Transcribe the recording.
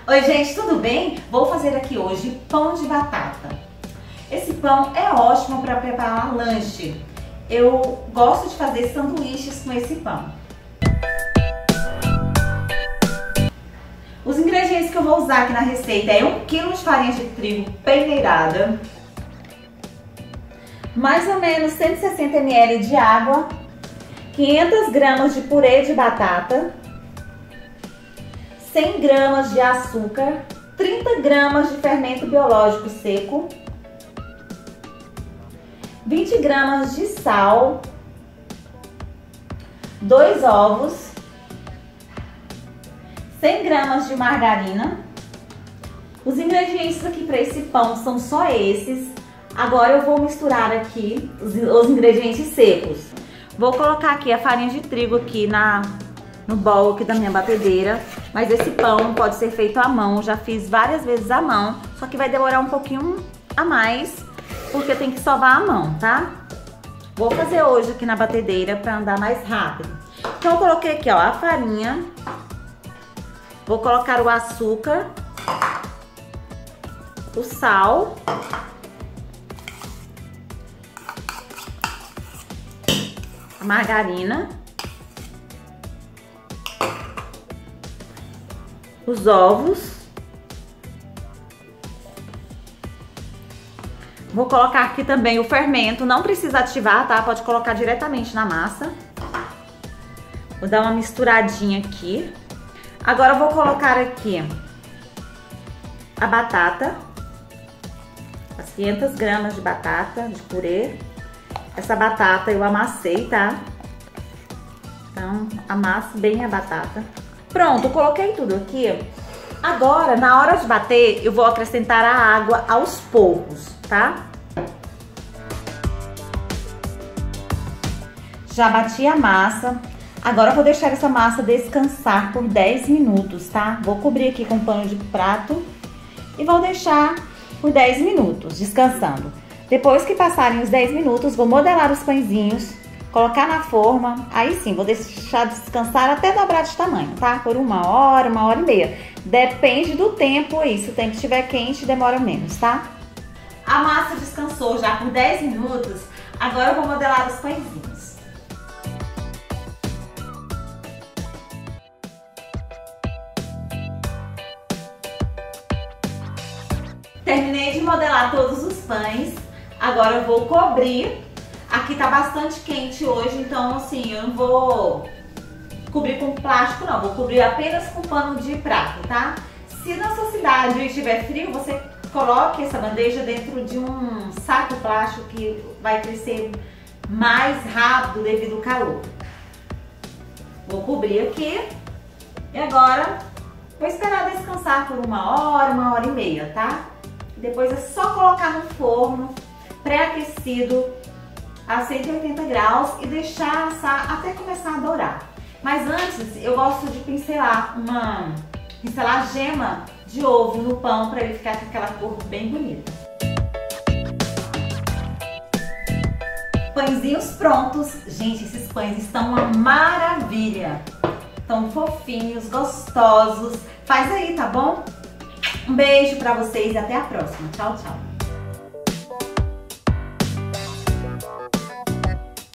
Oi gente, tudo bem? Vou fazer aqui hoje pão de batata. Esse pão é ótimo para preparar lanche. Eu gosto de fazer sanduíches com esse pão. Os ingredientes que eu vou usar aqui na receita é 1 kg de farinha de trigo peneirada, mais ou menos 160 ml de água, 500 gramas de purê de batata, 100 gramas de açúcar, 30 gramas de fermento biológico seco, 20 gramas de sal, 2 ovos, 100 gramas de margarina. Os ingredientes aqui para esse pão são só esses. Agora eu vou misturar aqui os ingredientes secos. Vou colocar aqui a farinha de trigo aqui no bowl aqui da minha batedeira, mas esse pão pode ser feito à mão, já fiz várias vezes à mão, só que vai demorar um pouquinho a mais, porque tem que sovar a mão, tá? Vou fazer hoje aqui na batedeira para andar mais rápido. Então eu coloquei aqui, ó, a farinha, vou colocar o açúcar, o sal, a margarina, os ovos, vou colocar aqui também o fermento, não precisa ativar, tá? Pode colocar diretamente na massa. Vou dar uma misturadinha aqui. Agora eu vou colocar aqui a batata, as 500 gramas de batata, de purê. Essa batata eu amassei, tá? Então, amasso bem a batata. Pronto, coloquei tudo aqui. Agora, na hora de bater, eu vou acrescentar a água aos poucos, tá? Já bati a massa. Agora eu vou deixar essa massa descansar por 10 minutos, tá? Vou cobrir aqui com pano de prato e vou deixar por 10 minutos descansando. Depois que passarem os 10 minutos, vou modelar os pãezinhos, colocar na forma, aí sim, vou deixar descansar até dobrar de tamanho, tá? Por 1 hora, 1h30. Depende do tempo aí, se o tempo estiver quente, demora menos, tá? A massa descansou já por 10 minutos, agora eu vou modelar os pãezinhos. Terminei de modelar todos os pães, agora eu vou cobrir. Aqui tá bastante quente hoje, então assim, eu não vou cobrir com plástico não, vou cobrir apenas com pano de prato, tá? Se na sua cidade estiver frio, você coloque essa bandeja dentro de um saco plástico que vai crescer mais rápido devido ao calor. Vou cobrir aqui e agora vou esperar descansar por 1 hora, 1h30, tá? Depois é só colocar no forno pré-aquecido a 180 graus e deixar assar até começar a dourar. Mas antes eu gosto de pincelar gema de ovo no pão para ele ficar com aquela cor bem bonita. Pãezinhos prontos. Gente, esses pães estão uma maravilha. Estão fofinhos, gostosos. Faz aí, tá bom? Um beijo pra vocês e até a próxima. Tchau, tchau.